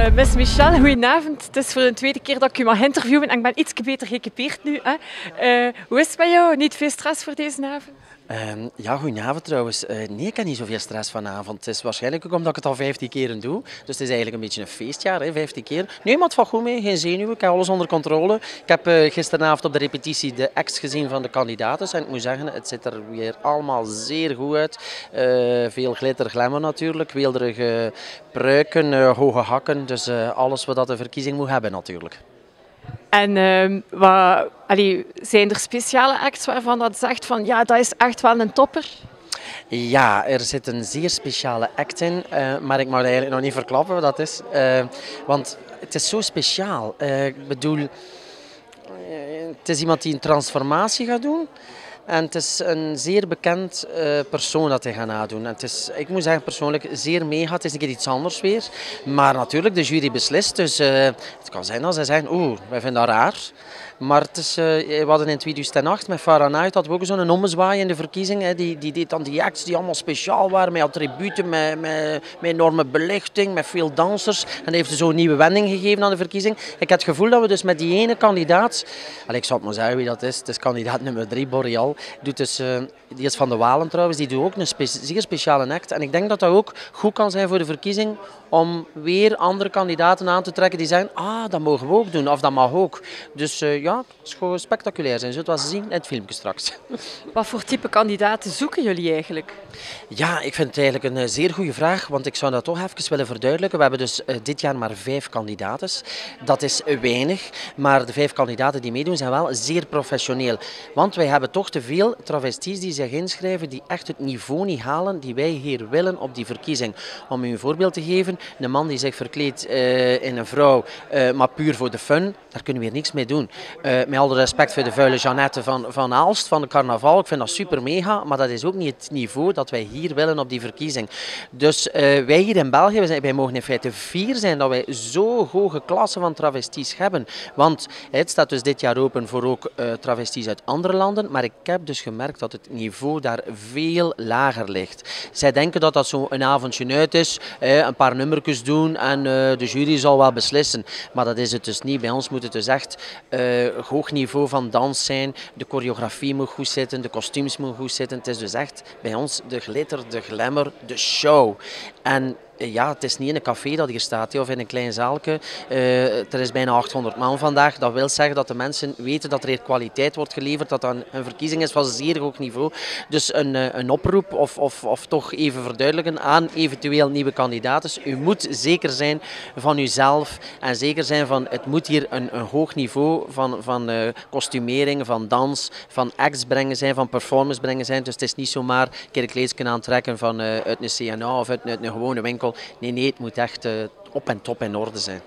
Miss Michel, goedenavond. Het is voor de tweede keer dat ik u mag interviewen en ik ben iets beter geëquipeerd nu. Hè. Hoe is het bij jou? Niet veel stress voor deze avond? Ja, goedenavond trouwens. Nee, ik heb niet zoveel stress vanavond. Het is waarschijnlijk ook omdat ik het al 15 keer doe. Dus het is eigenlijk een beetje een feestjaar, hè, 15 keer. Nee, maar het valt goed mee, geen zenuwen. Ik heb alles onder controle. Ik heb gisteravond op de repetitie de acts gezien van de kandidaten. En ik moet zeggen, het ziet er weer allemaal zeer goed uit. Veel glitter, glamour natuurlijk. Weelderige pruiken, hoge hakken. Dus alles wat de verkiezing moet hebben natuurlijk. En zijn er speciale acts waarvan dat zegt van ja, dat is echt wel een topper? Ja, er zit een zeer speciale act in, maar ik mag het eigenlijk nog niet verklappen wat dat is. Want het is zo speciaal. Ik bedoel, het is iemand die een transformatie gaat doen. En het is een zeer bekend persoon dat hij gaat nadoen. En het is, ik moet zeggen persoonlijk, zeer mega. Het is een keer iets anders weer. Maar natuurlijk, de jury beslist. Dus het kan zijn dat zij zeggen, wij vinden dat raar. Maar het is, we hadden in 2008 met Fahrenheit hadden we ook zo'n ommezwaai in de verkiezingen. Die deed dan die acts die allemaal speciaal waren, met attributen, met enorme belichting, met veel dansers. En dat heeft zo'n nieuwe wending gegeven aan de verkiezing. Ik heb het gevoel dat we dus met die ene kandidaat, ik zal het maar zeggen wie dat is, het is kandidaat nummer 3, Boreal, doet dus, die is van de Walen trouwens, die doet ook een zeer speciale act. En ik denk dat dat ook goed kan zijn voor de verkiezing om weer andere kandidaten aan te trekken die zeggen, dat mogen we ook doen, of dat mag ook. Dus ja, het is gewoon spectaculair zijn. Zult wel zien in het filmpje straks. Wat voor type kandidaten zoeken jullie eigenlijk? Ja, ik vind het eigenlijk een zeer goede vraag, want ik zou dat toch even willen verduidelijken. We hebben dus dit jaar maar 5 kandidaten. Dat is weinig, maar de 5 kandidaten die meedoen zijn wel zeer professioneel. Want wij hebben toch te veel travesties die zich inschrijven die echt het niveau niet halen die wij hier willen op die verkiezing. Om u een voorbeeld te geven, een man die zich verkleedt in een vrouw, maar puur voor de fun, daar kunnen we hier niks mee doen. Met alle respect voor de vuile Jeannette van Aalst, van de carnaval, ik vind dat super mega, maar dat is ook niet het niveau dat wij hier willen op die verkiezing. Dus wij hier in België, wij mogen in feite fier zijn dat wij zo hoge klassen van travesties hebben. Want het staat dus dit jaar open voor ook travesties uit andere landen, maar ik heb dus gemerkt dat het niveau daar veel lager ligt. Zij denken dat dat zo een avondje uit is, een paar nummertjes doen en de jury zal wel beslissen. Maar dat is het dus niet. Bij ons moet het dus echt hoog niveau van dans zijn. De choreografie moet goed zitten, de kostuums moeten goed zitten. Het is dus echt bij ons de glitter, de glamour, de show. En ja, het is niet in een café dat hier staat of in een klein zaaltje. Er is bijna 800 man vandaag. Dat wil zeggen dat de mensen weten dat er hier kwaliteit wordt geleverd, dat dat een verkiezing is van zeer hoog niveau. Dus een oproep of toch even verduidelijken aan eventueel nieuwe kandidaten. U moet zeker zijn van uzelf en zeker zijn van het moet hier een hoog niveau van kostumering, van dans, van acts brengen zijn, van performance brengen zijn. Dus het is niet zomaar een keer een kleedje aantrekken van uit een CNA of uit een gewone winkel. Nee, het moet echt op en top in orde zijn.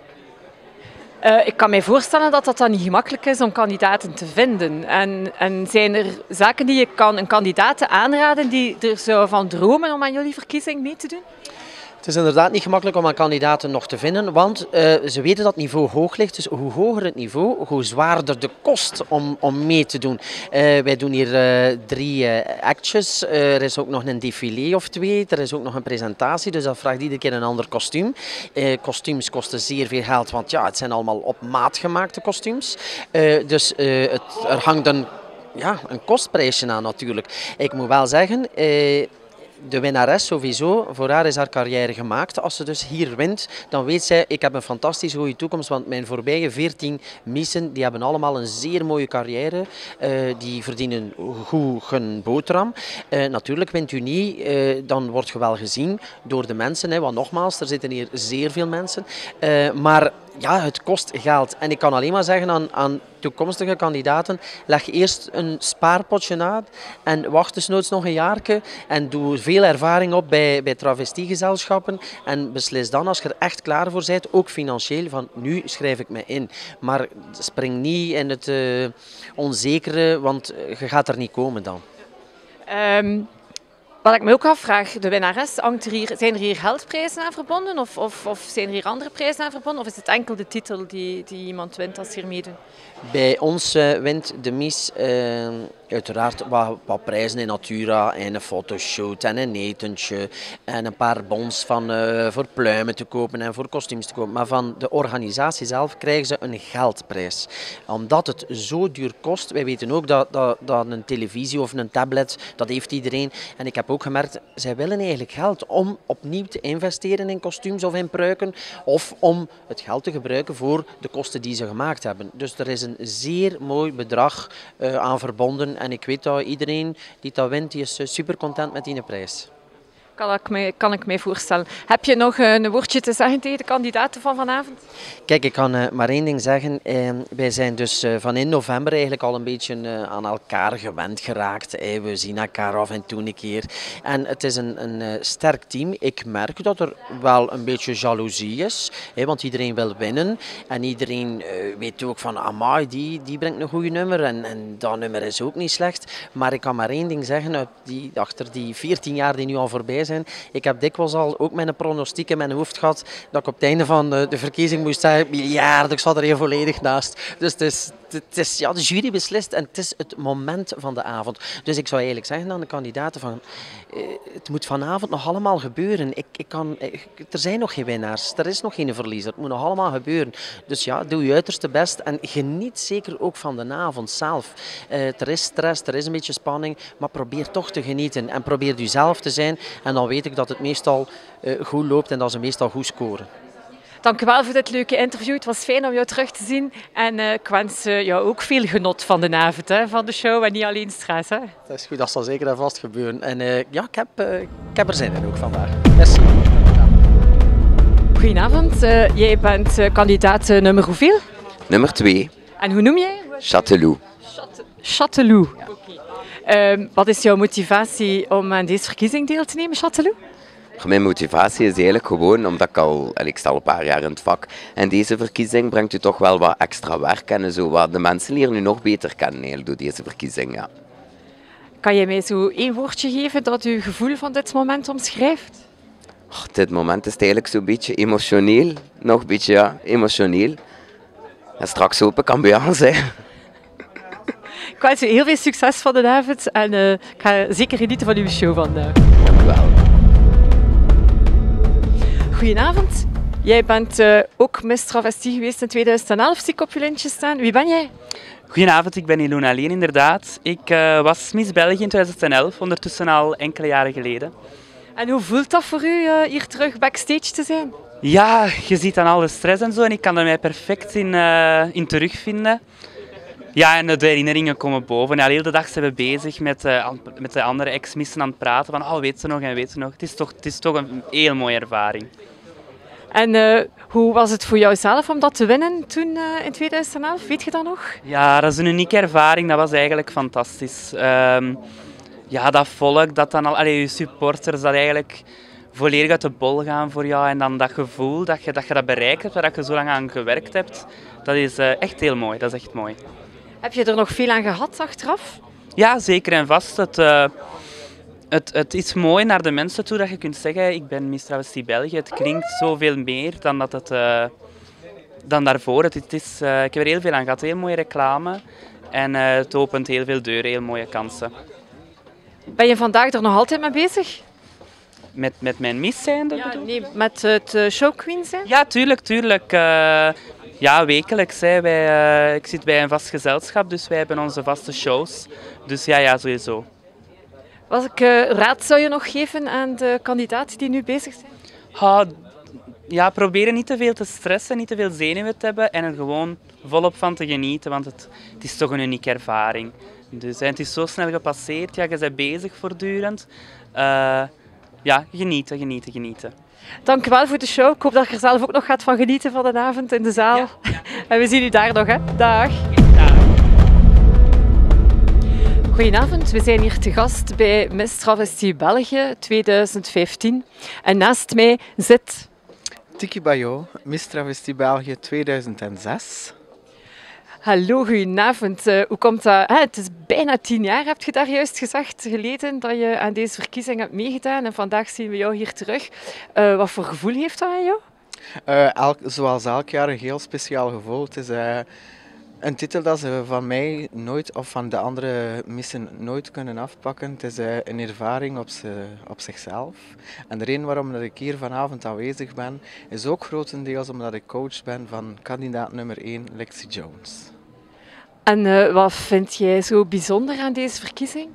Ik kan mij voorstellen dat dat dan niet gemakkelijk is om kandidaten te vinden. En zijn er zaken die je een kandidaten aanraden die er zo van dromen om aan jullie verkiezing mee te doen? Het is inderdaad niet gemakkelijk om aan kandidaten nog te vinden, want ze weten dat het niveau hoog ligt. Dus hoe hoger het niveau, hoe zwaarder de kost om mee te doen. Wij doen hier 3 actjes. Er is ook nog een défilé of 2. Er is ook nog een presentatie, dus dat vraagt iedere keer een ander kostuum. Kostuums kosten zeer veel geld, want ja, het zijn allemaal op maat gemaakte kostuums. Dus er hangt een kostprijsje aan natuurlijk. Ik moet wel zeggen, de winnares sowieso, voor haar is haar carrière gemaakt. Als ze dus hier wint, dan weet zij, ik heb een fantastisch goede toekomst, want mijn voorbije 14 missen, die hebben allemaal een zeer mooie carrière. Die verdienen goed een boterham. Natuurlijk wint u niet, dan wordt je wel gezien door de mensen. Want nogmaals, er zitten hier zeer veel mensen. Maar ja, het kost geld. En ik kan alleen maar zeggen aan toekomstige kandidaten, leg eerst een spaarpotje aan en wacht desnoods nog een jaartje en doe veel ervaring op bij travestiegezelschappen en beslis dan, als je er echt klaar voor bent, ook financieel, van nu schrijf ik me in. Maar spring niet in het onzekere, want je gaat er niet komen dan. Wat ik me ook afvraag, de winnares, zijn er hier geldprijzen aan verbonden of zijn er hier andere prijzen aan verbonden? Of is het enkel de titel die iemand wint als ze hier meedoen? Bij ons wint de Miss uiteraard wat prijzen in Natura en een fotoshoot en een etentje en een paar bons voor pluimen te kopen en voor kostuums te kopen. Maar van de organisatie zelf krijgen ze een geldprijs. Omdat het zo duur kost, wij weten ook dat een televisie of een tablet, dat heeft iedereen. En ik heb ook gemerkt, zij willen eigenlijk geld om opnieuw te investeren in kostuums of in pruiken of om het geld te gebruiken voor de kosten die ze gemaakt hebben. Dus er is een zeer mooi bedrag aan verbonden en ik weet dat iedereen die dat wint, die is super content met die prijs. Kan ik mij voorstellen. Heb je nog een woordje te zeggen tegen de kandidaten van vanavond? Kijk, ik kan maar één ding zeggen. Wij zijn dus van in november eigenlijk al een beetje aan elkaar gewend geraakt. We zien elkaar af en toe een keer. En het is een sterk team. Ik merk dat er wel een beetje jaloezie is, want iedereen wil winnen. En iedereen weet ook van, amai, die brengt een goed nummer en dat nummer is ook niet slecht. Maar ik kan maar één ding zeggen, achter die 14 jaar die nu al voorbij zijn. Ik heb dikwijls al ook mijn pronostiek in mijn hoofd gehad dat ik op het einde van de verkiezing moest zeggen, miljard, ik zat er heel volledig naast. Dus het is de jury beslist en het is het moment van de avond. Dus ik zou eigenlijk zeggen aan de kandidaten van, het moet vanavond nog allemaal gebeuren. Er zijn nog geen winnaars, er is nog geen verliezer, het moet nog allemaal gebeuren. Dus ja, doe je uiterste best en geniet zeker ook van de avond zelf. Er is stress, er is een beetje spanning, maar probeer toch te genieten en probeer jezelf te zijn. En dan weet ik dat het meestal goed loopt en dat ze meestal goed scoren. Dank u wel voor dit leuke interview. Het was fijn om jou terug te zien. En ik wens jou ook veel genot van de avond, van de show en niet alleen stress. Hè. Dat is goed, dat zal zeker en vast gebeuren. En ja, ik heb er zin in ook vandaag. Merci. Goedenavond. Jij bent kandidaat nummer hoeveel? Nummer 2. En hoe noem jij? Châteloup. Châteloup. Okay. Wat is jouw motivatie om aan deze verkiezing deel te nemen, Châteloup? Mijn motivatie is eigenlijk gewoon omdat ik sta al een paar jaar in het vak en deze verkiezing brengt u toch wel wat extra werk en zo wat de mensen leren nu nog beter kennen door deze verkiezing. Ja. Kan jij mij zo één woordje geven dat uw gevoel van dit moment omschrijft? Dit moment is eigenlijk zo'n beetje emotioneel, nog een beetje emotioneel. En straks hoop ik ambiance. Ik wens u heel veel succes van de avond en ik ga zeker genieten van uw show vandaag. Dank u wel. Goedenavond. Jij bent ook Miss Travestie geweest in 2011, zie ik op je lintje staan. Wie ben jij? Goedenavond, ik ben Ilona Leen inderdaad. Ik was Miss België in 2011, ondertussen al enkele jaren geleden. En hoe voelt dat voor u hier terug backstage te zijn? Ja, je ziet dan al de stress en zo en ik kan er mij perfect in terugvinden. Ja, en de herinneringen komen boven. Ja, de hele dag zijn we bezig met de andere ex-missen aan het praten van oh, weet ze nog en weet ze nog. Het is toch een heel mooie ervaring. En hoe was het voor jouzelf om dat te winnen toen in 2011? Weet je dat nog? Ja, dat is een unieke ervaring. Dat was eigenlijk fantastisch. Ja, dat volk, dat dan al, je supporters, dat eigenlijk volledig uit de bol gaan voor jou. En dan dat gevoel dat je dat bereikt hebt, waar je zo lang aan gewerkt hebt, dat is echt heel mooi. Dat is echt mooi. Heb je er nog veel aan gehad achteraf? Ja, zeker en vast. Het is mooi naar de mensen toe dat je kunt zeggen ik ben Miss Travestie België. Het klinkt zoveel meer dan daarvoor. Ik heb er heel veel aan gehad. Heel mooie reclame. En het opent heel veel deuren, heel mooie kansen. Ben je vandaag er nog altijd mee bezig? Met mijn Miss zijn? Nee, met het showqueen zijn? Ja, tuurlijk. Ja, wekelijks. Ik zit bij een vast gezelschap, dus wij hebben onze vaste shows. Dus ja, sowieso. Welke raad zou je nog geven aan de kandidaten die nu bezig zijn? Ja, proberen niet te veel te stressen, niet te veel zenuwen te hebben en er gewoon volop van te genieten, want het is toch een unieke ervaring. Dus het is zo snel gepasseerd, ja, je bent bezig voortdurend. Ja, genieten. Dank u wel voor de show. Ik hoop dat je er zelf ook nog gaat van genieten van de avond in de zaal. Ja. En we zien u daar nog, hè. Dag. Goedenavond, we zijn hier te gast bij Miss Travestie België 2015. En naast mij zit... Tiki Bayo, Miss Travestie België 2006. Hallo, goedenavond. Hoe komt dat? Het is bijna 10 jaar, heb je daar juist gezegd, geleden dat je aan deze verkiezing hebt meegedaan. En vandaag zien we jou hier terug. Wat voor gevoel heeft dat aan jou? Zoals elk jaar een heel speciaal gevoel. Het is een titel dat ze van mij nooit of van de andere missen nooit kunnen afpakken. Het is een ervaring op zichzelf. En de reden waarom dat ik hier vanavond aanwezig ben, is ook grotendeels omdat ik coach ben van kandidaat nummer 1, Lexi Jones. En wat vind jij zo bijzonder aan deze verkiezing?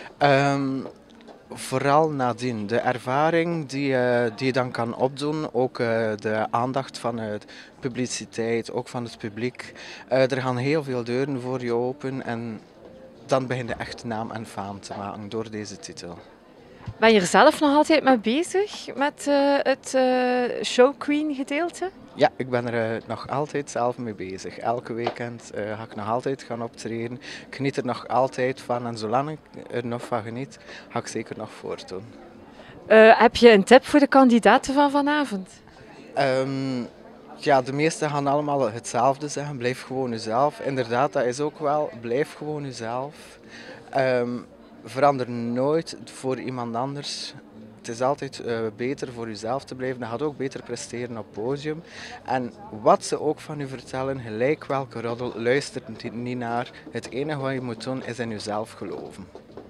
Vooral nadien, de ervaring die je dan kan opdoen, ook de aandacht van de publiciteit, ook van het publiek. Er gaan heel veel deuren voor je open en dan begin je echt naam en faam te maken door deze titel. Ben je er zelf nog altijd mee bezig met het show queen gedeelte? Ja, ik ben er nog altijd zelf mee bezig. Elke weekend ga ik nog altijd gaan optreden. Ik geniet er nog altijd van en zolang ik er nog van geniet, ga ik zeker nog voortdoen. Heb je een tip voor de kandidaten van vanavond? Ja, de meesten gaan allemaal hetzelfde zeggen. Blijf gewoon jezelf. Inderdaad, dat is ook wel. Blijf gewoon jezelf. Verander nooit voor iemand anders. Het is altijd beter voor jezelf te blijven. Je gaat ook beter presteren op het podium. En wat ze ook van je vertellen, gelijk welke roddel, luister niet naar. Het enige wat je moet doen is in jezelf geloven.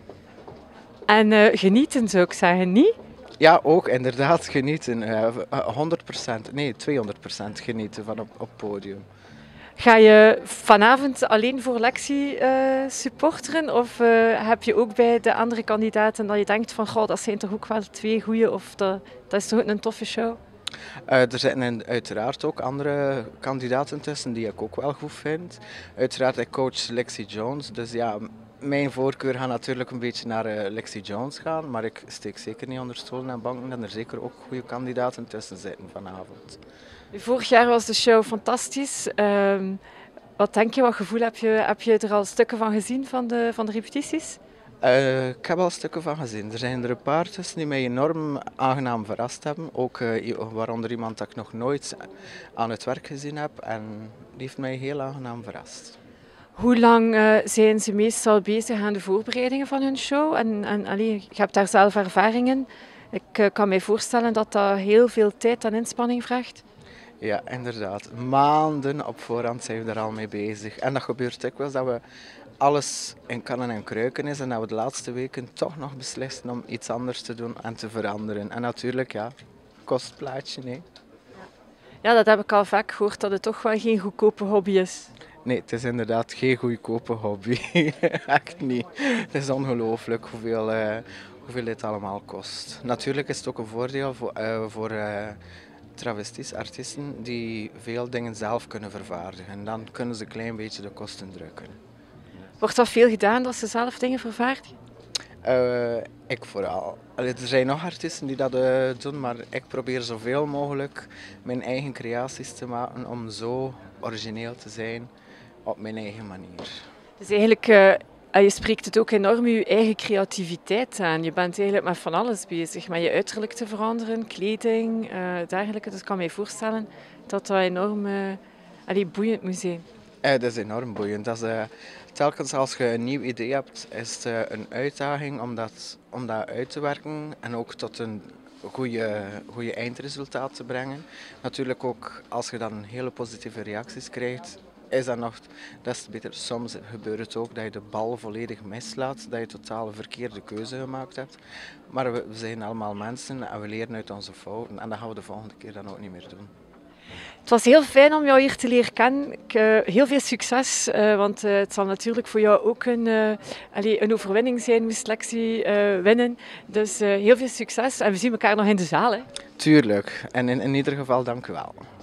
En genieten zou ik zeggen, niet? Ja, ook inderdaad genieten. 100%, nee 200% genieten van op het podium. Ga je vanavond alleen voor Lexi supporteren? Of heb je ook bij de andere kandidaten dat je denkt van goh, dat zijn toch ook wel 2 goeie of dat is toch ook een toffe show? Er zitten uiteraard ook andere kandidaten tussen die ik ook wel goed vind. Uiteraard, ik coach Lexi Jones, dus ja, mijn voorkeur gaat natuurlijk een beetje naar Lexi Jones gaan, maar ik steek zeker niet onder stoelen en banken en er zeker ook goede kandidaten tussen zitten vanavond. Vorig jaar was de show fantastisch. Wat denk je, wat gevoel heb je er al stukken van gezien van de repetities? Ik heb al stukken van gezien. Er zijn er een paar tussen die mij enorm aangenaam verrast hebben. Ook waaronder iemand dat ik nog nooit aan het werk gezien heb en die heeft mij heel aangenaam verrast. Hoe lang zijn ze meestal bezig aan de voorbereidingen van hun show? Je hebt daar zelf ervaring in. Ik kan me voorstellen dat dat heel veel tijd en inspanning vraagt. Ja, inderdaad. Maanden op voorhand zijn we daar al mee bezig. En dat gebeurt dikwijls dat we alles in kannen en kruiken is en dat we de laatste weken toch nog beslissen om iets anders te doen en te veranderen. En natuurlijk, ja, kostplaatje, nee. Ja, dat heb ik al vaak gehoord, dat het toch wel geen goedkope hobby is. Nee, het is inderdaad geen goedkope hobby. Echt niet. Het is ongelooflijk hoeveel dit allemaal kost. Natuurlijk is het ook een voordeel voor travesties, artiesten die veel dingen zelf kunnen vervaardigen. En dan kunnen ze een klein beetje de kosten drukken. Wordt dat veel gedaan dat ze zelf dingen vervaardigen? Ik vooral. Er zijn nog artiesten die dat doen, maar ik probeer zoveel mogelijk mijn eigen creaties te maken om zo origineel te zijn op mijn eigen manier. Dus eigenlijk, je spreekt het ook enorm je eigen creativiteit aan. Je bent eigenlijk met van alles bezig, met je uiterlijk te veranderen, kleding, dergelijke. Dus ik kan me voorstellen dat dat enorm boeiend moet zijn. Dat is enorm boeiend. Telkens als je een nieuw idee hebt, is het een uitdaging om dat uit te werken en ook tot een goede eindresultaat te brengen. Natuurlijk ook als je dan hele positieve reacties krijgt, is dat nog des te beter. Soms gebeurt het ook dat je de bal volledig mislaat, dat je totaal een verkeerde keuze gemaakt hebt. Maar we zijn allemaal mensen en we leren uit onze fouten en dat gaan we de volgende keer dan ook niet meer doen. Het was heel fijn om jou hier te leren kennen. Heel veel succes, want het zal natuurlijk voor jou ook een overwinning zijn, moest Lexi winnen. Dus heel veel succes en we zien elkaar nog in de zaal. Hè. Tuurlijk, en in ieder geval dank u wel.